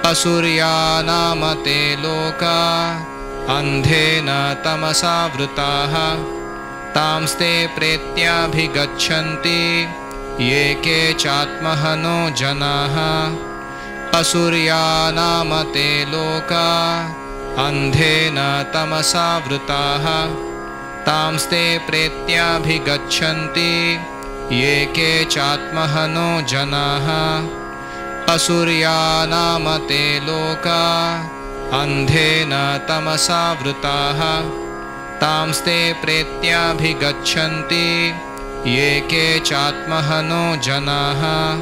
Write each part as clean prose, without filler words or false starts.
असुर्यानामते लोका अन्धेन तमसा वृताः तांस्ते प्रेत्याभिगच्छन्ति ये के चात्महनो जनाः असुर्यानामते लोका अन्धेन तमसा वृताः तांस्ते प्रेत्याभिगच्छन्ति ये के चात्महनो जनाः असुर्यानामते लोका अन्धेन तमसा वृताः तांस्ते प्रेत्याभिगच्छन्ति ये के चात्महनो जनाः.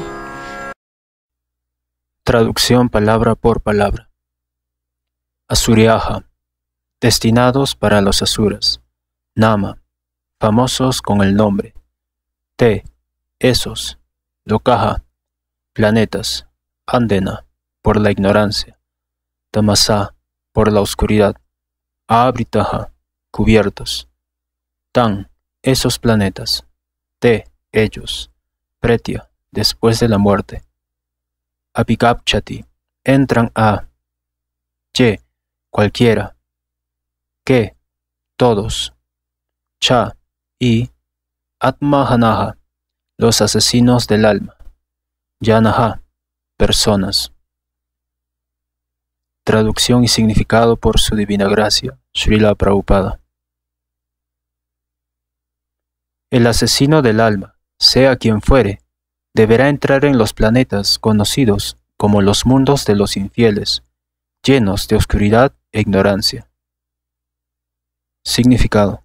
Traducción palabra por palabra. Asuryaha, destinados para los asuras. Nama, famosos con el nombre. Te, esos. Lokaha, planetas. Andena, por la ignorancia. Tamasa, por la oscuridad. Abritaha, cubiertos. Tan, esos planetas. Te, ellos. Pretya, después de la muerte. Abhigapchati, entran a. Ye, cualquiera. Que, todos. Cha, y. Atmahanaha, los asesinos del alma. Yanaha, personas. Traducción y significado por su divina gracia, Srila Prabhupada. El asesino del alma, sea quien fuere, deberá entrar en los planetas conocidos como los mundos de los infieles, llenos de oscuridad e ignorancia. Significado.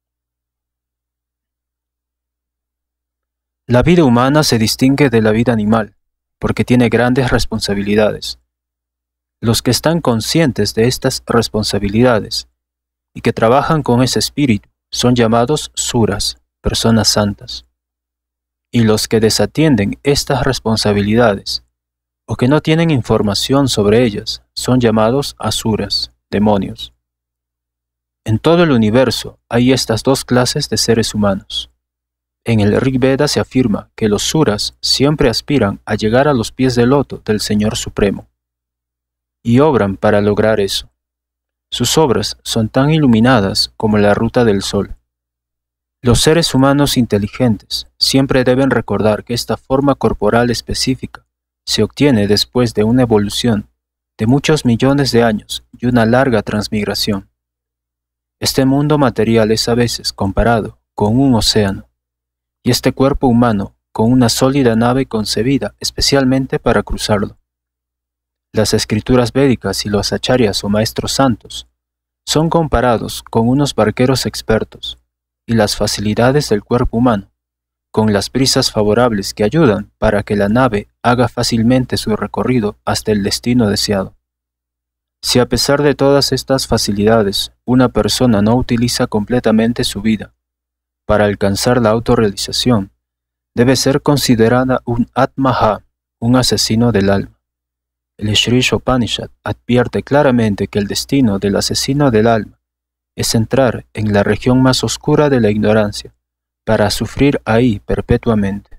La vida humana se distingue de la vida animal, porque tiene grandes responsabilidades. Los que están conscientes de estas responsabilidades y que trabajan con ese espíritu son llamados suras, personas santas. Y los que desatienden estas responsabilidades o que no tienen información sobre ellas son llamados asuras, demonios. En todo el universo hay estas dos clases de seres humanos. En el Rig Veda se afirma que los suras siempre aspiran a llegar a los pies del loto del Señor Supremo y obran para lograr eso. Sus obras son tan iluminadas como la ruta del sol. Los seres humanos inteligentes siempre deben recordar que esta forma corporal específica se obtiene después de una evolución de muchos millones de años y una larga transmigración. Este mundo material es a veces comparado con un océano, y este cuerpo humano con una sólida nave concebida especialmente para cruzarlo. Las escrituras védicas y los acharyas o maestros santos son comparados con unos barqueros expertos, y las facilidades del cuerpo humano, con las brisas favorables que ayudan para que la nave haga fácilmente su recorrido hasta el destino deseado. Si a pesar de todas estas facilidades, una persona no utiliza completamente su vida para alcanzar la autorrealización, debe ser considerada un Atmaha, un asesino del alma. El Shri Upanishad advierte claramente que el destino del asesino del alma es entrar en la región más oscura de la ignorancia, para sufrir ahí perpetuamente.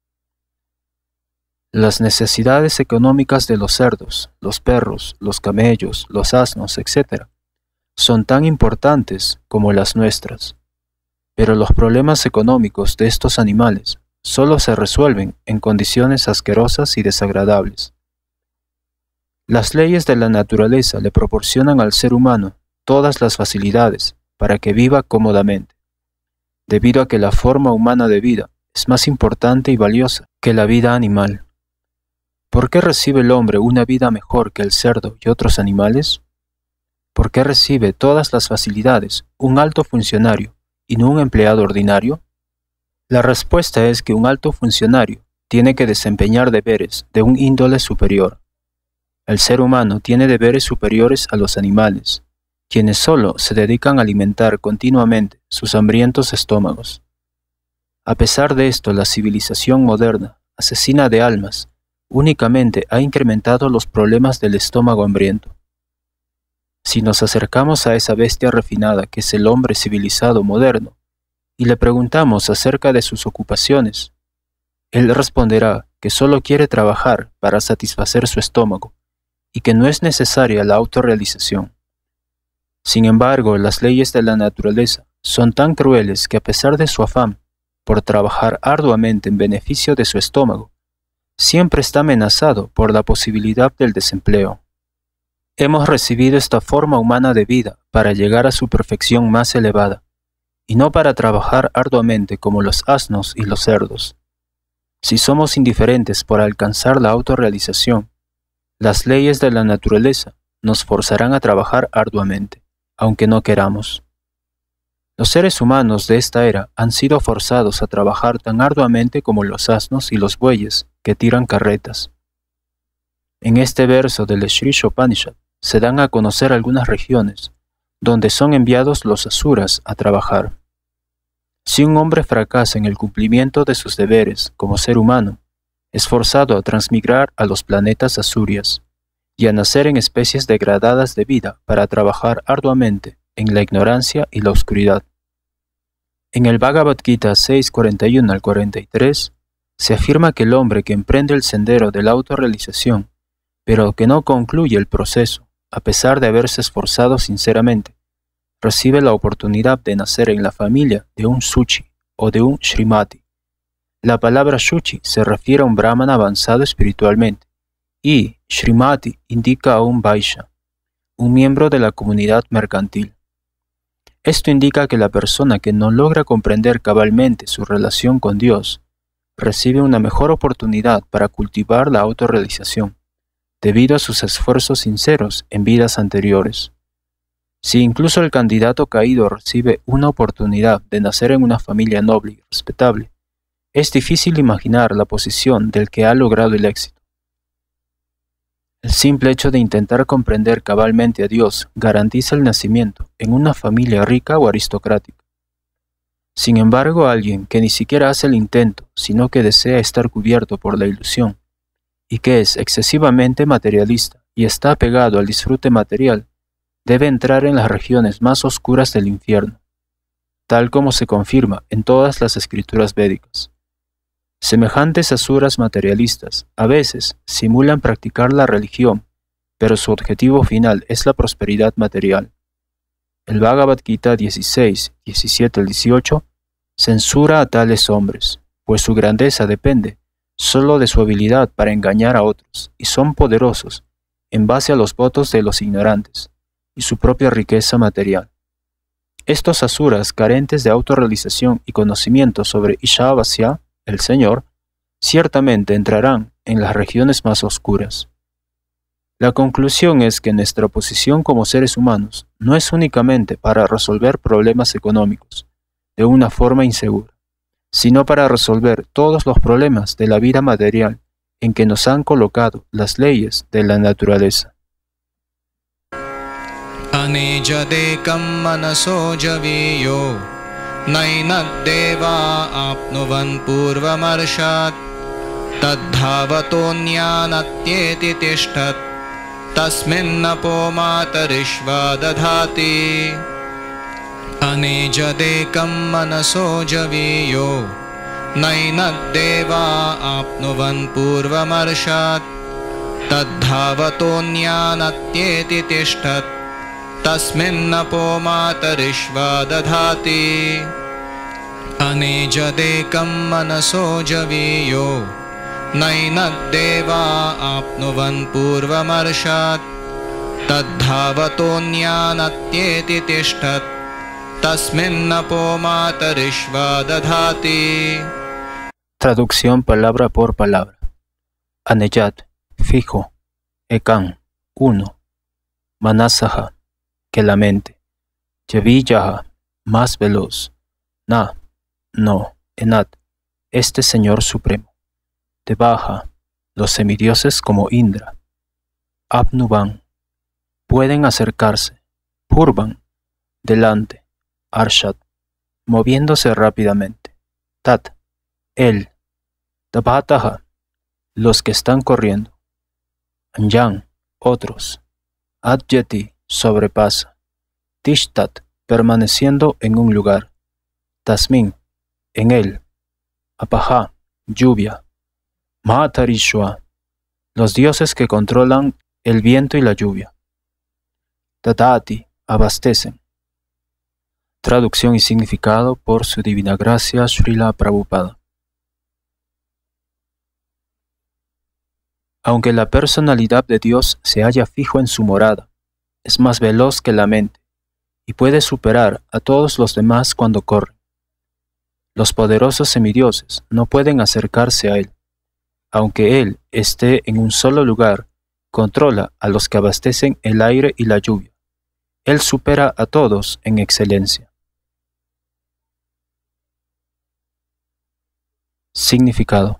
Las necesidades económicas de los cerdos, los perros, los camellos, los asnos, etc., son tan importantes como las nuestras, pero los problemas económicos de estos animales solo se resuelven en condiciones asquerosas y desagradables. Las leyes de la naturaleza le proporcionan al ser humano todas las facilidades para que viva cómodamente, debido a que la forma humana de vida es más importante y valiosa que la vida animal. ¿Por qué recibe el hombre una vida mejor que el cerdo y otros animales? ¿Por qué recibe todas las facilidades un alto funcionario y no un empleado ordinario? La respuesta es que un alto funcionario tiene que desempeñar deberes de un índole superior. El ser humano tiene deberes superiores a los animales, quienes solo se dedican a alimentar continuamente sus hambrientos estómagos. A pesar de esto, la civilización moderna, asesina de almas, únicamente ha incrementado los problemas del estómago hambriento. Si nos acercamos a esa bestia refinada que es el hombre civilizado moderno, y le preguntamos acerca de sus ocupaciones, él responderá que solo quiere trabajar para satisfacer su estómago y que no es necesaria la autorrealización. Sin embargo, las leyes de la naturaleza son tan crueles que a pesar de su afán por trabajar arduamente en beneficio de su estómago, siempre está amenazado por la posibilidad del desempleo. Hemos recibido esta forma humana de vida para llegar a su perfección más elevada, y no para trabajar arduamente como los asnos y los cerdos. Si somos indiferentes por alcanzar la autorrealización, las leyes de la naturaleza nos forzarán a trabajar arduamente, aunque no queramos. Los seres humanos de esta era han sido forzados a trabajar tan arduamente como los asnos y los bueyes que tiran carretas. En este verso del Sri-Upanishad se dan a conocer algunas regiones donde son enviados los asuras a trabajar. Si un hombre fracasa en el cumplimiento de sus deberes como ser humano, es forzado a transmigrar a los planetas asurias y a nacer en especies degradadas de vida para trabajar arduamente en la ignorancia y la oscuridad. En el Bhagavad Gita 6:41 al 43, se afirma que el hombre que emprende el sendero de la autorrealización, pero que no concluye el proceso, a pesar de haberse esforzado sinceramente, recibe la oportunidad de nacer en la familia de un Suchi o de un Srimati. La palabra Shuchi se refiere a un brahmana avanzado espiritualmente, y Srimati indica a un Vaishya, un miembro de la comunidad mercantil. Esto indica que la persona que no logra comprender cabalmente su relación con Dios recibe una mejor oportunidad para cultivar la autorrealización, debido a sus esfuerzos sinceros en vidas anteriores. Si incluso el candidato caído recibe una oportunidad de nacer en una familia noble y respetable, es difícil imaginar la posición del que ha logrado el éxito. El simple hecho de intentar comprender cabalmente a Dios garantiza el nacimiento en una familia rica o aristocrática. Sin embargo, alguien que ni siquiera hace el intento, sino que desea estar cubierto por la ilusión, y que es excesivamente materialista y está apegado al disfrute material, debe entrar en las regiones más oscuras del infierno, tal como se confirma en todas las escrituras védicas. Semejantes asuras materialistas a veces simulan practicar la religión, pero su objetivo final es la prosperidad material. El Bhagavad Gita 16, 17 al 18 censura a tales hombres, pues su grandeza depende solo de su habilidad para engañar a otros, y son poderosos en base a los votos de los ignorantes y su propia riqueza material. Estos asuras, carentes de autorrealización y conocimiento sobre Ishavasya, el Señor, ciertamente entrarán en las regiones más oscuras. La conclusión es que nuestra posición como seres humanos no es únicamente para resolver problemas económicos de una forma insegura, sino para resolver todos los problemas de la vida material en que nos han colocado las leyes de la naturaleza. Anejadekam manaso javiyo nainad deva apnuvan purvamarshat tadbhavatonyanatyeti tishtat tasminnapo matarishva dadhati. Anejadekam manaso javiyo nainad deva apnuvan purvamarshat tadbhavatonyanatyeti tishtat tasminnapo matarishva dadhati. Anejadekam manaso javiyo nainad deva apnuvan purvamarshat tadbhavatonyanatyeti tishtat tasminnapo matarishva dadhati. Traducción palabra por palabra. Anejat, fijo. Ekam, uno. Manasaha, que la mente. Javiyaha, más veloz. Na, no. Enat, este Señor Supremo. Devaha, los semidioses como Indra. Apnuvan, pueden acercarse. Purvan, delante. Arshat, moviéndose rápidamente. Tat, él. Dabhataha, los que están corriendo. Anjan, otros. Adjeti, sobrepasa. Tishtat, permaneciendo en un lugar. Tasmin, en él. Apaha, lluvia. Mahatarishwa, los dioses que controlan el viento y la lluvia. Dadati, abastecen. Traducción y significado por Su Divina Gracia Srila Prabhupada. Aunque la personalidad de Dios se halla fijo en su morada, es más veloz que la mente y puede superar a todos los demás cuando corre. Los poderosos semidioses no pueden acercarse a él. Aunque él esté en un solo lugar, controla a los que abastecen el aire y la lluvia. Él supera a todos en excelencia. Significado.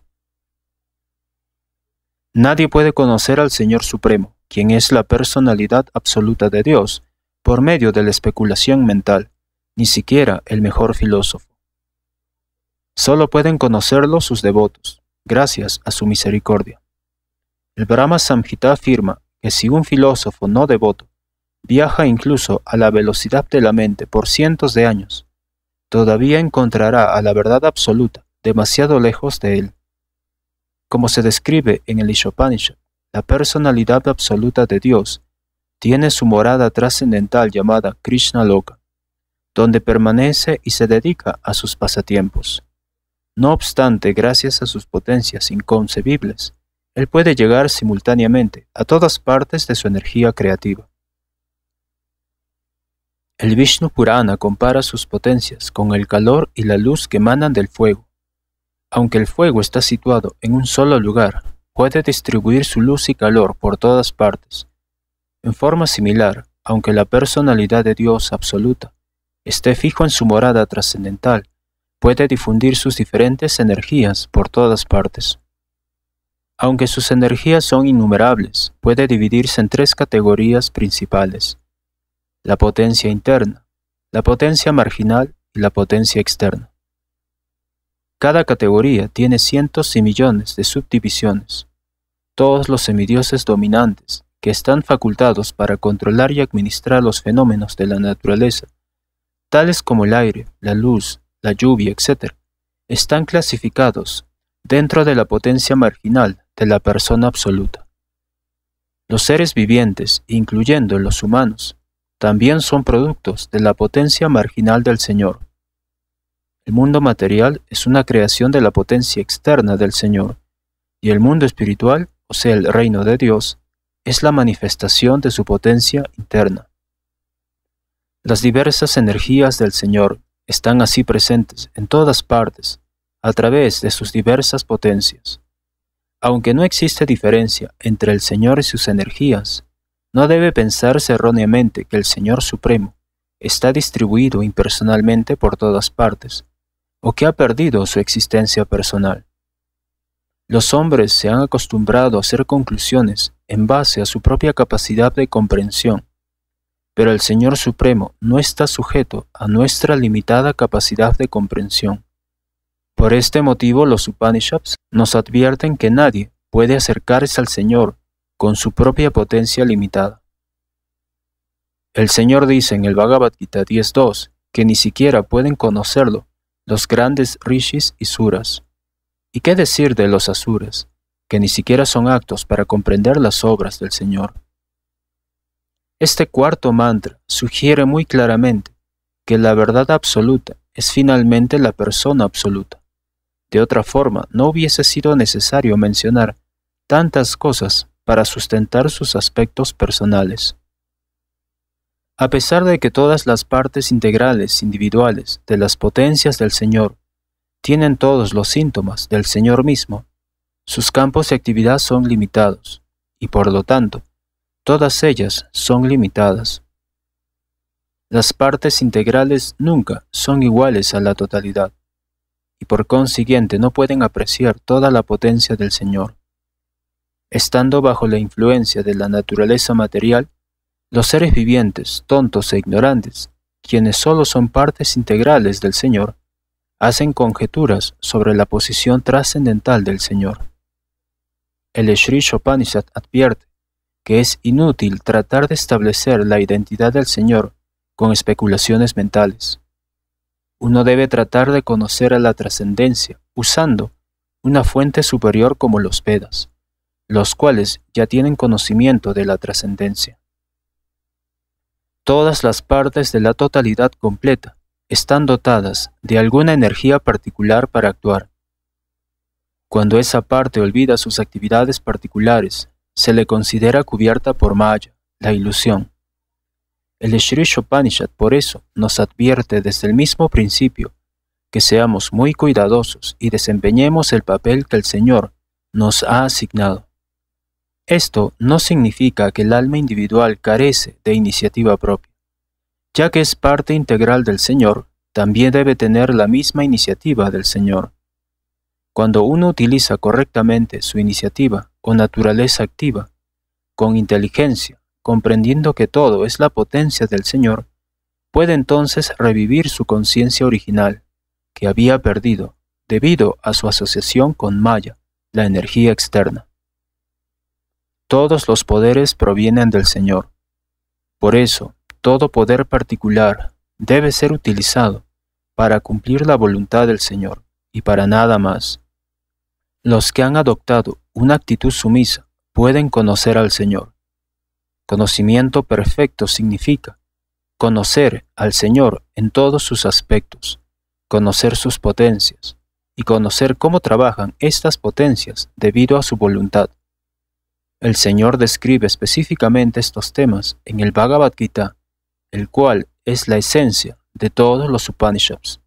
Nadie puede conocer al Señor Supremo, quien es la personalidad absoluta de Dios, por medio de la especulación mental, ni siquiera el mejor filósofo. Solo pueden conocerlo sus devotos, gracias a su misericordia. El Brahma Samhita afirma que si un filósofo no devoto viaja incluso a la velocidad de la mente por cientos de años, todavía encontrará a la verdad absoluta demasiado lejos de él. Como se describe en el Ishopanishad, la personalidad absoluta de Dios tiene su morada trascendental llamada Krishna Loka, donde permanece y se dedica a sus pasatiempos. No obstante, gracias a sus potencias inconcebibles, él puede llegar simultáneamente a todas partes de su energía creativa. El Vishnu Purana compara sus potencias con el calor y la luz que emanan del fuego. Aunque el fuego está situado en un solo lugar, puede distribuir su luz y calor por todas partes. En forma similar, aunque la personalidad de Dios absoluta esté fijo en su morada trascendental, puede difundir sus diferentes energías por todas partes. Aunque sus energías son innumerables, puede dividirse en tres categorías principales: la potencia interna, la potencia marginal y la potencia externa. Cada categoría tiene cientos y millones de subdivisiones. Todos los semidioses dominantes, que están facultados para controlar y administrar los fenómenos de la naturaleza, tales como el aire, la luz, la lluvia, etc., están clasificados dentro de la potencia marginal de la persona absoluta. Los seres vivientes, incluyendo los humanos, también son productos de la potencia marginal del Señor. El mundo material es una creación de la potencia externa del Señor, y el mundo espiritual, o sea, el reino de Dios, es la manifestación de su potencia interna. Las diversas energías del Señor están así presentes en todas partes, a través de sus diversas potencias. Aunque no existe diferencia entre el Señor y sus energías, no debe pensarse erróneamente que el Señor Supremo está distribuido impersonalmente por todas partes, o que ha perdido su existencia personal. Los hombres se han acostumbrado a hacer conclusiones en base a su propia capacidad de comprensión, pero el Señor Supremo no está sujeto a nuestra limitada capacidad de comprensión. Por este motivo, los Upanishads nos advierten que nadie puede acercarse al Señor con su propia potencia limitada. El Señor dice en el Bhagavad Gita 10.2 que ni siquiera pueden conocerlo los grandes rishis y suras. ¿Y qué decir de los asuras, que ni siquiera son aptos para comprender las obras del Señor? Este cuarto mantra sugiere muy claramente que la verdad absoluta es finalmente la persona absoluta. De otra forma, no hubiese sido necesario mencionar tantas cosas para sustentar sus aspectos personales. A pesar de que todas las partes integrales individuales de las potencias del Señor tienen todos los síntomas del Señor mismo, sus campos de actividad son limitados, y por lo tanto, todas ellas son limitadas. Las partes integrales nunca son iguales a la totalidad, y por consiguiente no pueden apreciar toda la potencia del Señor. Estando bajo la influencia de la naturaleza material, los seres vivientes, tontos e ignorantes, quienes solo son partes integrales del Señor, hacen conjeturas sobre la posición trascendental del Señor. El Sri Upanishad advierte que es inútil tratar de establecer la identidad del Señor con especulaciones mentales. Uno debe tratar de conocer a la trascendencia usando una fuente superior como los Vedas, los cuales ya tienen conocimiento de la trascendencia. Todas las partes de la totalidad completa están dotadas de alguna energía particular para actuar. Cuando esa parte olvida sus actividades particulares, se le considera cubierta por Maya, la ilusión. El Shri-Upanishad por eso nos advierte desde el mismo principio que seamos muy cuidadosos y desempeñemos el papel que el Señor nos ha asignado. Esto no significa que el alma individual carece de iniciativa propia. Ya que es parte integral del Señor, también debe tener la misma iniciativa del Señor. Cuando uno utiliza correctamente su iniciativa o naturaleza activa, con inteligencia, comprendiendo que todo es la potencia del Señor, puede entonces revivir su conciencia original, que había perdido debido a su asociación con Maya, la energía externa. Todos los poderes provienen del Señor. Por eso, todo poder particular debe ser utilizado para cumplir la voluntad del Señor y para nada más. Los que han adoptado una actitud sumisa pueden conocer al Señor. Conocimiento perfecto significa conocer al Señor en todos sus aspectos, conocer sus potencias y conocer cómo trabajan estas potencias debido a su voluntad. El Señor describe específicamente estos temas en el Bhagavad Gita, el cual es la esencia de todos los Upanishads.